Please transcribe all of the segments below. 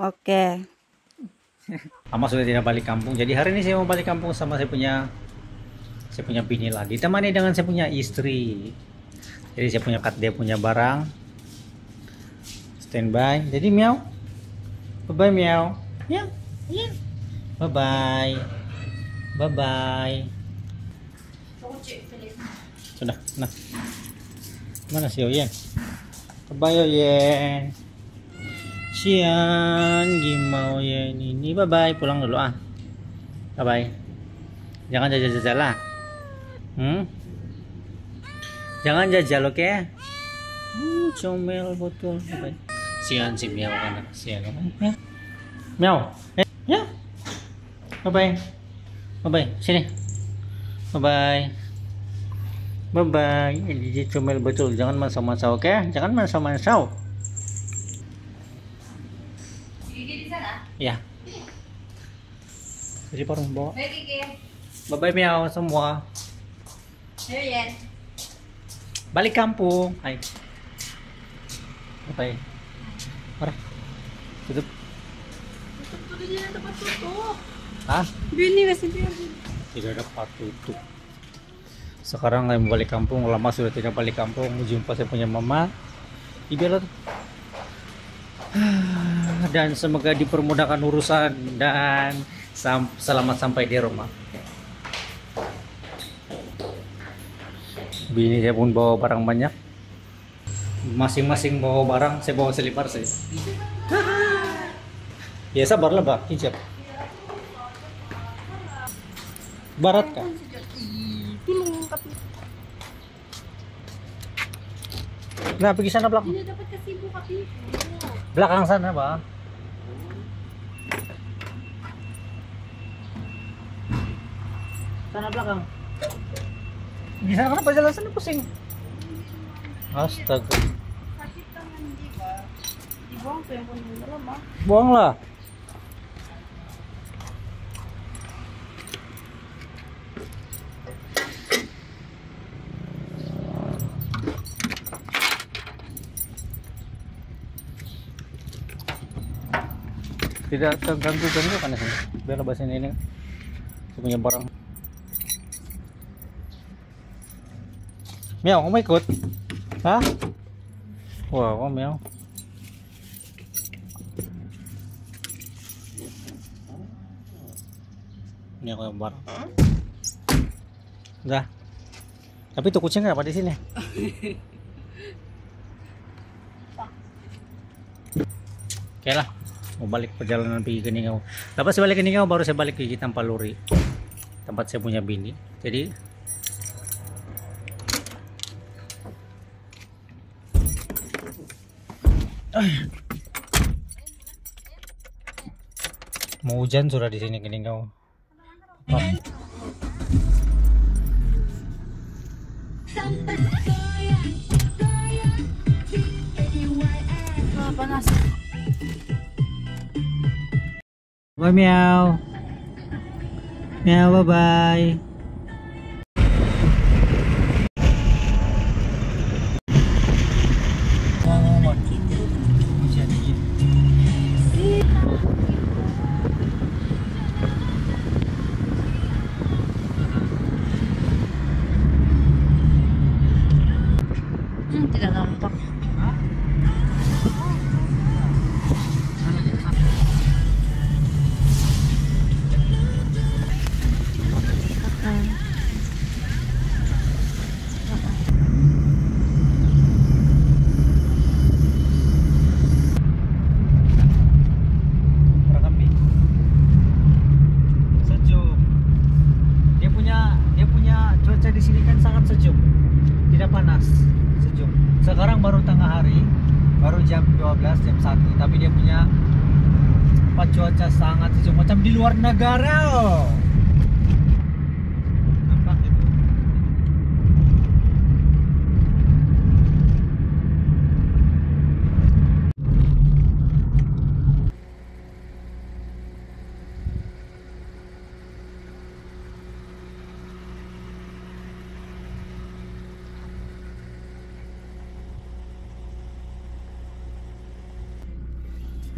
Oke. Lama sudah tidak balik kampung. Jadi hari ini saya mau balik kampung sama saya punya bini lah. Ditemani dengan saya punya istri. Jadi saya punya dia punya barang. Standby. Jadi miau. Bye bye miau. Miau. Miau. Bye bye. Bye bye. Sudah. Nah. Mana si Oyen? Bye bye Oyen. Sian gimau Oyen ini. Bye bye. Pulang dulu ah. Bye bye. Jangan jajal-jajal lah. Jangan jajal, oke? Okay? Comel betul. Bye. Sian si miau kan. Sian kan. Ya. Miau. Ya. Bye bye. Bye bye. Sini. Bye bye. Bye bye. Jadi comel betul. Jangan masau-masau, oke? Okay? Jangan masau-masau. Gigi di sana? Ya. Jadi parang bawa. Baik, Gigi. Bye bye miau semua. Ayo, Yen. Balik kampung. Hai. Bye bye. Marah. Tutup. Tutup dulu dia tempat tutup. Hah? Bini kasih dia. Tidak dapat tutup. Sekarang saya mau balik kampung. Lama sudah tidak balik kampung. Jumpa saya punya mama. Ibarat. Dan semoga dipermudahkan urusan dan selamat sampai di rumah. Bini saya pun bawa barang banyak. Masing-masing bawa barang. Saya bawa selipar saya. Ya sabarlah Pak, hijab. Barat kah? Nah, pergi sana belakang. Tidak dapat kesibu kaki. Belakang sana, Pak. Sana belakang. Di sana kenapa jalan sana pusing? Astaga. Sakit tangan dia. Dibuang tuh yang punya dalam, ah. Buanglah. Tidak terganggu kan sini. Biar lepasin ini. Saya punya barang. Miau, kamu ikut? Hah? Wah, kamu miau. Ini aku yang barang. Udah. Tapi tuh kucing apa di sini? Oke lah. Mau balik perjalanan pergi ke Ningau. Lepas saya balik ke Ningau baru saya balik ke Tampaluri. Tempat saya punya bini. Jadi mau hujan sudah di sini ke Ningau. Panas. Bye miau. Miau bye bye. Tidak nampak. Sejuk. Dia punya cuaca di sini kan sangat sejuk. Tidak panas, sejuk. Sekarang baru tengah hari, baru jam 12, jam 1, tapi dia punya cuaca sangat sejuk macam di luar negara. Oh. Nampak itu.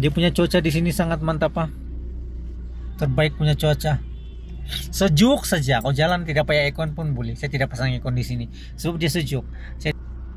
Dia punya cuaca di sini sangat mantap pak. Terbaik punya cuaca. Sejuk saja. Kalau jalan tidak pakai aircon pun boleh. Saya tidak pasang aircon di sini sebab dia sejuk. Saya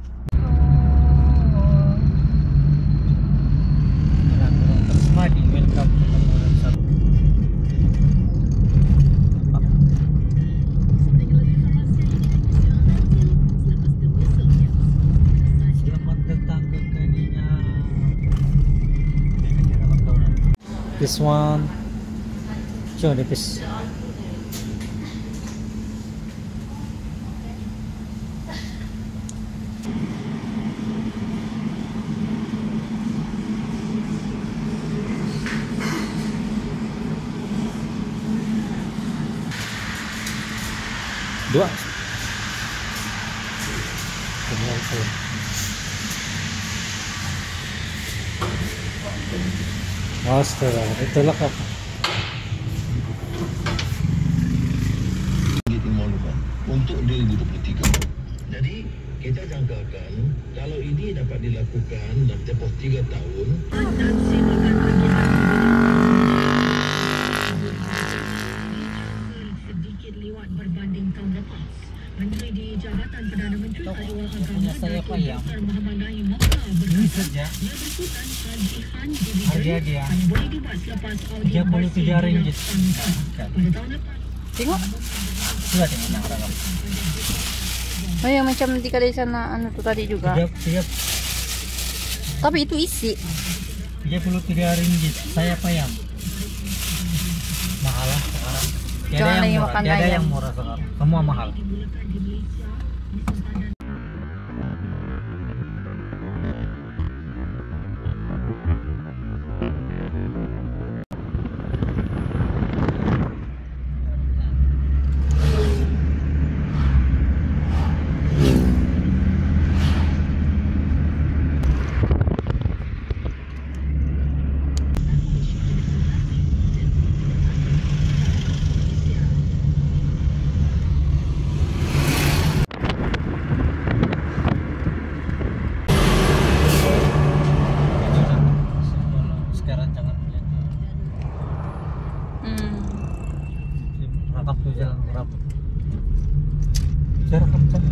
welcome to Tamuran Satu. Selamat datang ke Kania. This one. Coba deh, please. Dua. Astaga, itulah apa? Untuk 2023. Jadi kita jangkakan kalau ini dapat dilakukan dalam tempoh 3 tahun. Sedikit liwat berbanding tahun lepas. Menteri di Jabatan Perdana Menteri Keuangan Agama Datuk Dr. Muhammad Naim Mokhtar berkata, ia berikutan tagihan dividen hanya boleh dibuat selepas audit bersih RM33. pada tahun lepas. Tengok. Sudah tengok nak orang. Oh yang macam di kedai sana anu tu tadi juga. Tapi itu isi. RM33. Saya payang. Mahal lah sekarang. Jangan lagi makan Tiada ayam. yang murah sekarang. Semua mahal. Sekarang jangan melihat. Rakap tuh jalan rapat. Jarak kencang.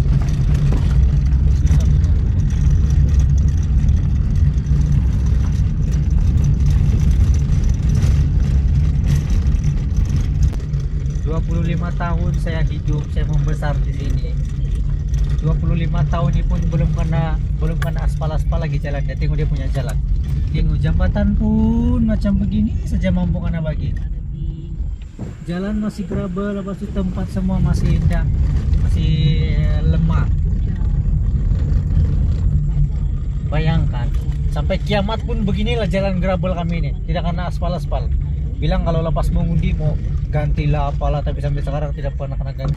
Tahun saya hidup, saya membesar di sini. 25 tahun ini pun belum kena aspal lagi jalannya. Tengok dia punya jalan. Tengok jambatan pun macam begini saja mampu kena bagi. Jalan masih gravel, lepas itu tempat semua masih indah, masih lemah. Bayangkan, sampai kiamat pun beginilah jalan gravel kami ini, tidak kena aspal. Bilang kalau lepas mengundi mau gantilah apalah, tapi sampai sekarang tidak pernah kena ganti.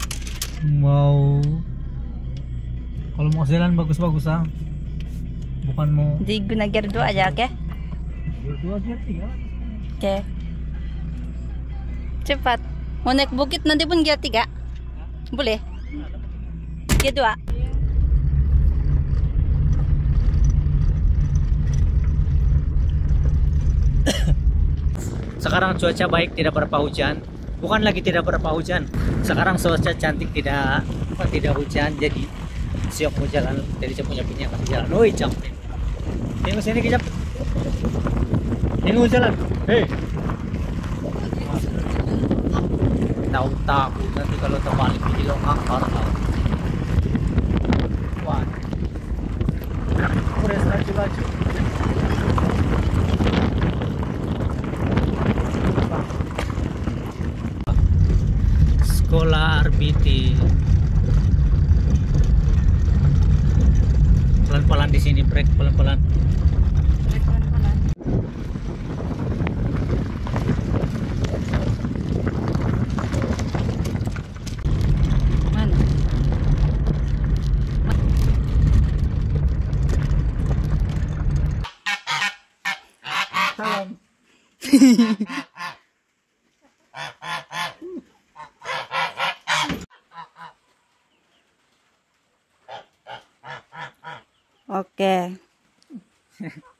Kalau mau jalan bagus-bagus bukan mau Di guna gear 2 aja, oke? Gear 2, Gear 3. Oke. Cepat. Mau naik bukit nanti pun gear 3. Boleh? Gear 2. Sekarang cuaca baik, tidak berapa hujan. Bukan lagi tidak berapa hujan. Sekarang cuaca cantik, tidak hujan. Jadi siap mau jalan. Jadi saya punya punya kasih jalan. Oi, capek. Tengok sini kejap. Tengok jalan. Hei. Tahu takut nanti kalau terbalik di longkang parah. Wah. Udah laju. Sekolah RBT. Pelan-pelan di sini, brake pelan-pelan. Mana? Salam. Oke.